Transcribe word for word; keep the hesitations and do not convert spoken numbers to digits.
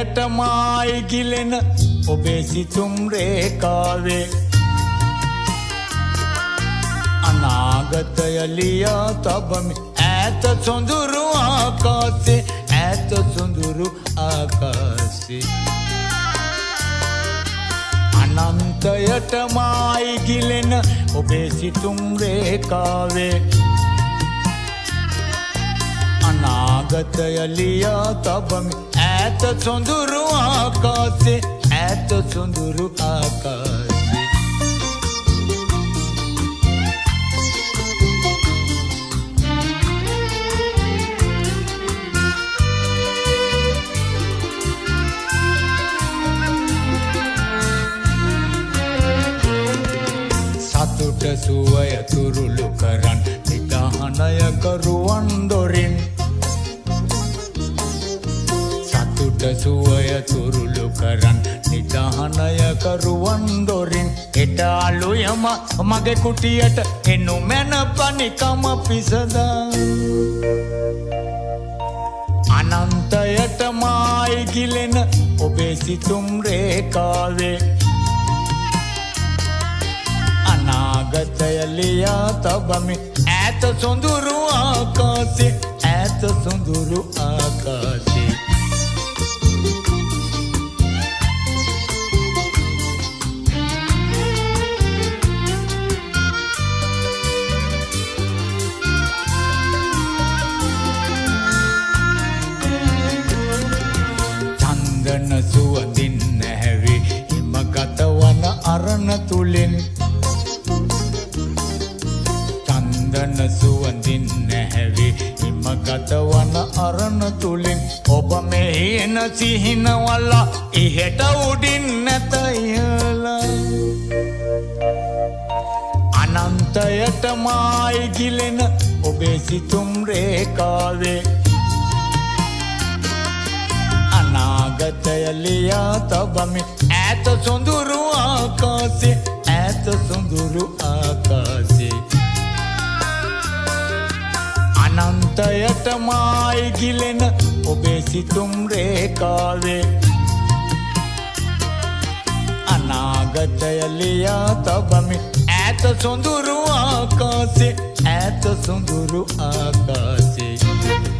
අනන්තයටමයි ගිලෙන ඔබේ සිතුම් රේඛාවේ අනාගතය ලියා තබමි ඈත සොඳුරු ආකාශේ ඈත සොඳුරු ආකාශේ අනන්තයටමයි ගිලෙන ඔබේ සිතුම් රේඛාවේ අනාගතය ලියා තබමි ඈත සොඳුරු ආකාශේ ඈත සොඳුරු ආකාශේ සතුට සුවය තුරුළු කරන් නිදහනය කරුවන් දොරින් සතුට සුවය තුරුළු කරන් නිදහනය කරුවන් දොරින් එට අලුයම මගේ කුටියට එනු මැන පනිකම පිසදා අනන්තයටමයි ගිලෙන ඔබේ සිතුම් රේඛාවේ අනාගතය ලියා තබමි ඈත සොඳුරු ආකාශේ ඈත සොඳුරු ආකාශේ චන්දන සුවඳින් නැහැවි හිමගත වන අරණ තුලින් චන්දන සුවඳින් නැහැවි හිමගත වන අරණ තුලින් ඔබ මෙහි එන සිහිනවල ඉහෙට උඩින් නැත ඉහළා අනන්තයටමයි ගිලෙන ඔබේ සිතුම් රේඛාවේ අනාගතය ලියා තබමි ඈත සොඳුරු ආකාශේ ඈත සොඳුරු ආකාශේ අනන්තයටමයි ගිලෙන ඔබේ සිතුම් රේඛාවේ අනාගතය ලියා තබමි ඈත සොඳුරු ආකාශේ ඈත සොඳුරු ආකාශේ